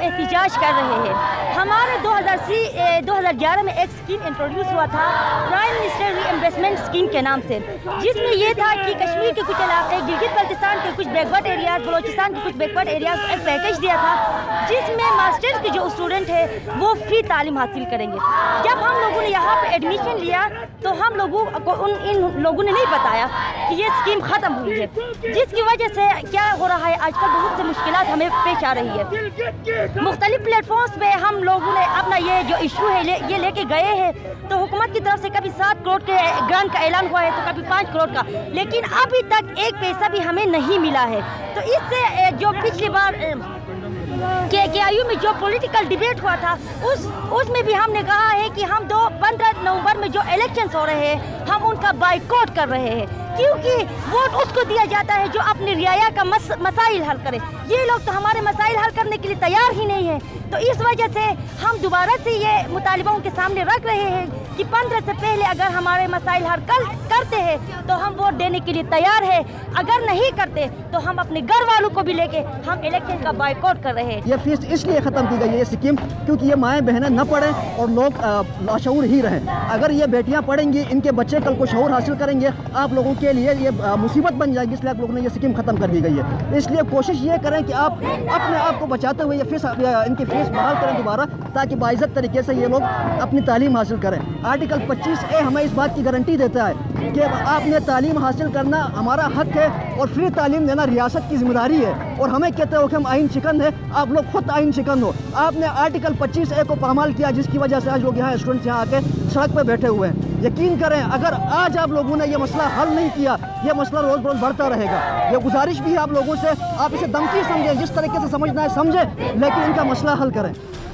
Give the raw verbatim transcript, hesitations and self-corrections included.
एहतिजाज कर रहे हैं। हमारे दो हज़ार सी दो हज़ार ग्यारह में एक स्कीम इंट्रोड्यूस हुआ था प्राइम मिनिस्टर रीइंवेस्टमेंट स्कीम के नाम से, जिसमें यह था कि कश्मीर के कुछ इलाके, गिलगित बल्तिस्तान के कुछ बैकवर्ड एरियाज, बलोचिस्तान के कुछ बैकवर्ड एरियाज को एक पैकेज दिया था जिसमें मास्टर्स के जो स्टूडेंट है वो फ्री तालीम हासिल करेंगे। जब हम लोगों ने यहाँ पे एडमिशन लिया तो हम लोगों को उन इन लोगों ने नहीं बताया कि ये स्कीम ख़त्म हुई है, जिसकी वजह से क्या हो रहा है आजकल बहुत से मुश्किलात हमें पेश आ रही है। मुख्तलिफ प्लेटफॉर्म्स पे हम लोगों ने अपना ये जो इशू है ले, ये लेके गए हैं, तो हुकूमत की तरफ से कभी सात करोड़ के ग्रांट का ऐलान हुआ है तो कभी पाँच करोड़ का, लेकिन अभी तक एक पैसा भी हमें नहीं मिला है। तो इससे जो पिछली बार के के आई यू में जो पॉलिटिकल डिबेट हुआ था उस उसमें भी हमने कहा है कि हम दो पंद्रह नवंबर में जो इलेक्शंस हो रहे हैं हम उनका बाइकआउट कर रहे हैं, क्योंकि वोट उसको दिया जाता है जो अपनी रियाया का मस, मसाइल हल करे। ये लोग तो हमारे मसाइल हल करने के लिए तैयार ही नहीं है। तो इस वजह से हम दोबारा से ये मुतालिबा उनके सामने रख रहे हैं कि पंद्रह से पहले अगर हमारे मसाइल हल कर, करते हैं तो हम वोट देने के लिए तैयार है, अगर नहीं करते तो हम अपने घर वालों को भी लेके हम इलेक्शन का बाइकआउट कर रहे हैं। ये फीस इसलिए ख़त्म की गई है ये स्कीम क्योंकि ये माएँ बहनें न पढ़ें और लोग लाशऊर ही रहें। अगर ये बेटियाँ पढ़ेंगी, इनके बच्चे कल को शऊर हासिल करेंगे, आप लोगों के लिए ये मुसीबत बन जाएगी, इसलिए आप लोगों ने ये स्कीम ख़त्म कर दी गई है। इसलिए कोशिश ये करें कि आप अपने आप को बचाते हुए ये फीस इनकी फीस बहाल करें दोबारा, ताकि बाइज़्ज़त तरीके से ये लोग अपनी तालीम हासिल करें। आर्टिकल पच्चीस ए हमें इस बात की गारंटी देता है कि आपने तालीम हासिल करना हमारा हक है और फ्री तालीम देना रियासत की जिम्मेदारी है। और हमें कहते हो कि हम आइन शिकन है, आप लोग खुद आइन शिकन हो। आपने आर्टिकल पच्चीस ए को पामाल किया, जिसकी वजह से आज लोग यहाँ स्टूडेंट्स यहाँ आके सड़क पर बैठे हुए हैं। यकीन करें, अगर आज आप लोगों ने ये मसला हल नहीं किया, ये मसला रोज़ रोज़ बढ़ता रहेगा। ये गुजारिश भी है आप लोगों से, आप इसे धमकी समझें, जिस तरीके से समझना है समझें, लेकिन इनका मसला हल करें।